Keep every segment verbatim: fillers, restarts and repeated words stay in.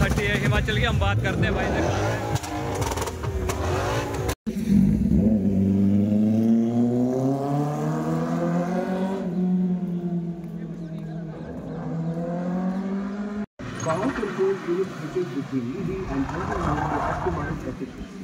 Thirty है हिमाचल की, हम बात करते हैं भाई से। Power control unit switches between E V and thermal mode to optimize efficiency.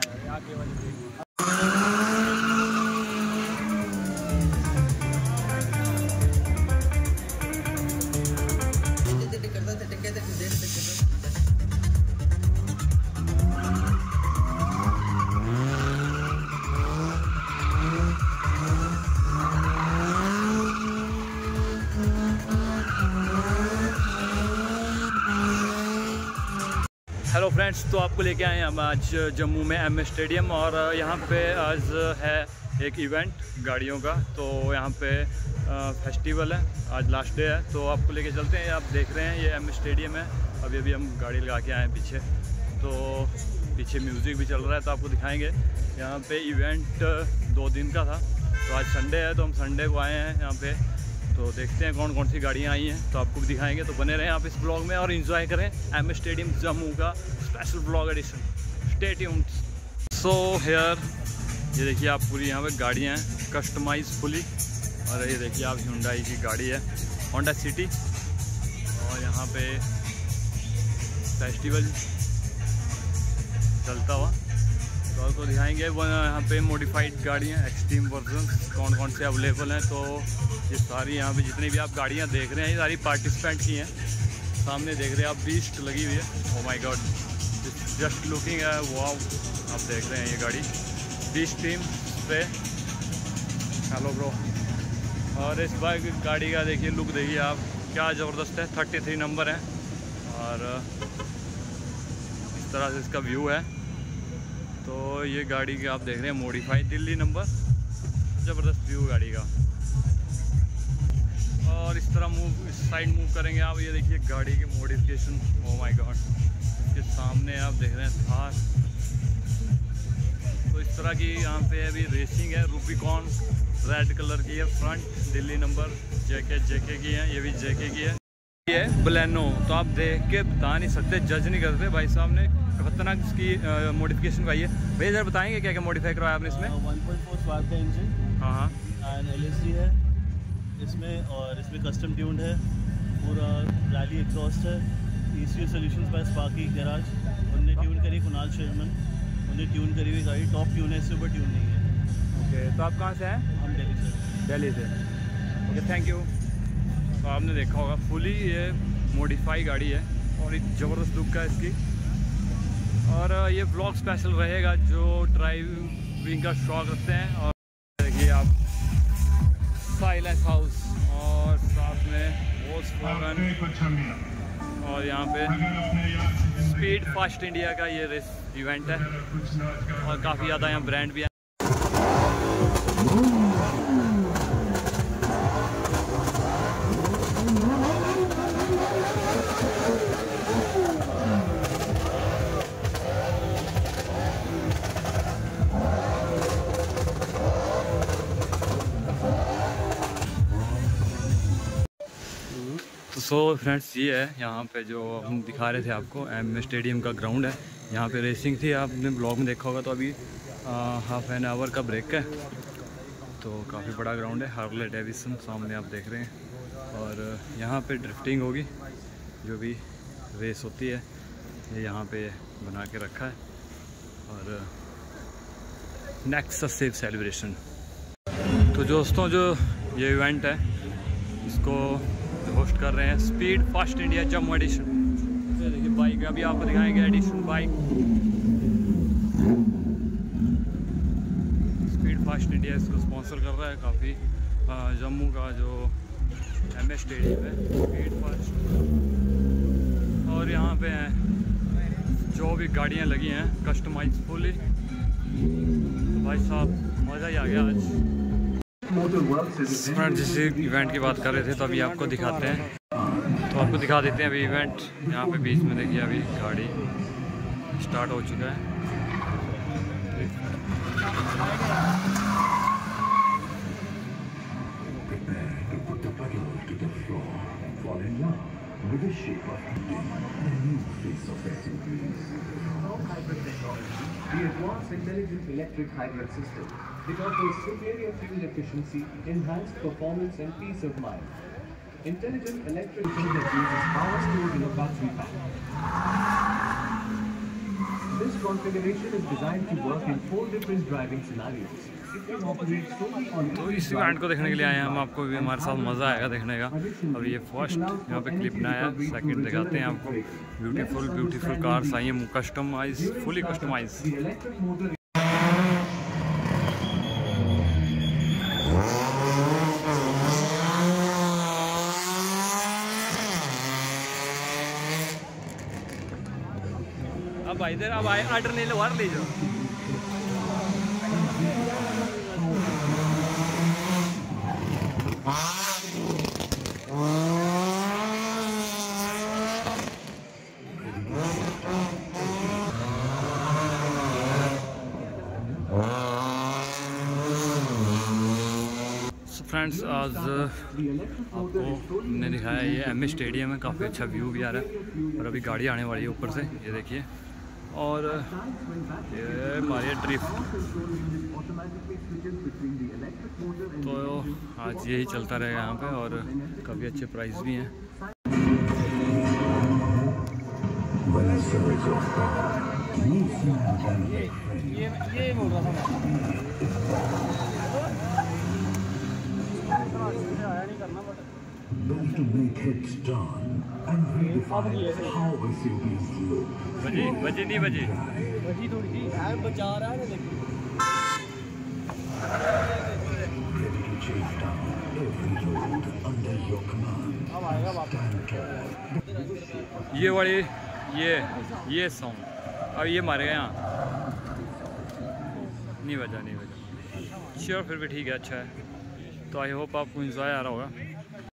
Hello friends, तो आपको लेके आए हैं हम आज जम्मू में एम ए स्टेडियम, और यहाँ पे आज है एक इवेंट गाड़ियों का। तो यहाँ पे फेस्टिवल है, आज लास्ट डे है, तो आपको लेके चलते हैं। आप देख रहे हैं ये एम ए स्टेडियम है। अभी अभी हम गाड़ी लगा के आए हैं पीछे, तो पीछे म्यूज़िक भी चल रहा है, तो आपको दिखाएंगे। यहाँ पे इवेंट दो दिन का था, तो आज संडे है, तो हम संडे को आए हैं यहाँ पे। तो देखते हैं कौन कौन सी गाड़ियाँ आई हैं, तो आपको भी दिखाएंगे। तो बने रहें आप इस ब्लॉग में और एंजॉय करें एम ए स्टेडियम जम्मू का special blog edition. Stay tuned. So here ये देखिए आप, पूरी यहाँ पे गाड़ियाँ हैं कस्टमाइज फुली। और ये देखिए आप, Hyundai की गाड़ी है, होंडा सिटी। और यहाँ पे फेस्टिवल चलता हुआ, तो आपको दिखाएंगे। वो यहाँ पे मॉडिफाइड गाड़ियाँ, एक्सट्रीम वर्जन कौन कौन से अवेलेबल हैं। तो ये सारी यहाँ पे जितनी भी आप गाड़ियाँ देख रहे हैं, ये सारी पार्टिसिपेंट की हैं। सामने देख रहे हैं आप, बीस्ट लगी हुई है। Oh my god, just looking है, वाओ। आप देख रहे हैं ये गाड़ी बीस्ट टीम पे। Hello bro. और इस बाइक गाड़ी का देखिए लुक, देखिए आप, क्या ज़बरदस्त है। थर्टी थ्री नंबर है, और इस तरह से इसका व्यू है। तो ये गाड़ी का आप देख रहे हैं मॉडिफाइड दिल्ली नंबर, ज़बरदस्त व्यू गाड़ी का। और इस तरह मूव, इस साइड मूव करेंगे आप, ये देखिए गाड़ी की मॉडिफिकेशन। ओ माय गॉड, इसके सामने आप देख रहे हैं थार। तो इस तरह की यहाँ पे अभी रेसिंग है। रूबिकॉन रेड कलर की है, front Delhi number, JK JK की है, ये भी जेके की है। ये है बलेनो, तो आप देख के बता नहीं सकते, जज नहीं करते। भाई साहब ने खतरनाक इसकी मॉडिफिकेशन करवाई है। भैया जरा बताएंगे क्या क्या मॉडिफाई करवाया आपने इसमें? वन पॉइंट फोर स्पार्क का इंजन, हाँ हाँ, एंड एल एस डी है इसमें, और इसमें कस्टम ट्यून्ड है, पूरा रैली एग्जॉस्ट है। E C U solutions by Sparky garage, उनने ट्यून करी, कुणाल शेरमन, उन्होंने ट्यून करी हुई गाड़ी, टॉप ट्यून है, इससे ऊपर ट्यून नहीं है। ओके, तो आप कहाँ से हैं? हम दिल्ली से। दिल्ली से, ओके, थैंक यू। तो आपने देखा होगा फुली ये मॉडिफाई गाड़ी है, और एक ज़बरदस्त लुक है इसकी। और ये ब्लॉग स्पेशल रहेगा जो ड्राइविंग का शौक रखते हैं। और देखिए आप, साइलेंस हाउस, और साथ में वोल्क्सवैगन, और यहाँ पे स्पीड फास्ट इंडिया का ये रेस इवेंट है, और काफ़ी ज़्यादा यहाँ ब्रांड भी है। सो फ्रेंड्स, ये है यहाँ पे जो हम दिखा रहे थे आपको, एम ए स्टेडियम का ग्राउंड है। यहाँ पे रेसिंग थी, आपने ब्लॉग में देखा होगा। तो अभी हाफ एन आवर का ब्रेक है, तो काफ़ी बड़ा ग्राउंड है। हार्ले डेविसन सामने आप देख रहे हैं। और यहाँ पे ड्रिफ्टिंग होगी, जो भी रेस होती है ये यहाँ पे बना के रखा है। और नेक्स्ट सेफ सेलिब्रेशन। तो दोस्तों, जो ये इवेंट है इसको होस्ट कर रहे हैं speed fast India Jammu edition. ये देखिए बाइक, अभी आपको दिखाएंगे edition bike. Speed fast India इसको स्पॉन्सर कर रहा है काफ़ी। जम्मू का जो एम ए स्टेडियम है, स्पीड फास्ट। और यहाँ पे हैं जो भी गाड़ियाँ लगी हैं कस्टमाइज फुली। तो भाई साहब मज़ा ही आ गया आज। फ्रेंड, जिस इवेंट की बात कर रहे थे, तो अभी आपको दिखाते हैं। तो आपको दिखा देते हैं अभी इवेंट। यहाँ पे बीच में देखिए अभी गाड़ी स्टार्ट हो चुका है। with the shape of today, a new face of Bosch Intelligent Electric Hybrid System. It offers superior fuel efficiency, enhanced performance and peace of mind. Intelligent electric system that uses power stored in a battery pack. This configuration is designed to work in four different driving scenarios. It can operate solely on तो इस event को देखने के लिए आए हैं हम, आपको भी हमारे साथ मज़ा आएगा देखने का। अब ये फर्स्ट यहाँ पे क्लिप बनाया, सेकंड दिखाते हैं आपको। ब्यूटीफुल ब्यूटीफुल कार्स आई हैं, customise, fully customise. The electric motor अब इधर अब आए आर्डर नहीं लो, ले जाओ। फ्रेंड्स आज आपको हमने दिखाया ये एम ए स्टेडियम है, काफ़ी अच्छा व्यू भी आ रहा है। और अभी गाड़ी आने वाली है ऊपर से, ये देखिए। और ये हमारी ड्रिफ्ट, तो आज यही चलता रहेगा यहाँ पे। और काफ़ी अच्छे प्राइस भी हैं। ये ये बोल रहा था Built to make hits done and redefine how S U Vs look. बजी बजी नहीं बजी बजी थोड़ी सी है, बचा रहा है ना, देखिए। Ready to chase down every road under your command. अब आएगा वापस। ये वाली ये ये सॉन्ग और ये मारेगा यहाँ, नहीं बजा नहीं बजा। श्योर, फिर भी ठीक है, अच्छा है। तो आई होप आपको इंजॉय आ रहा होगा।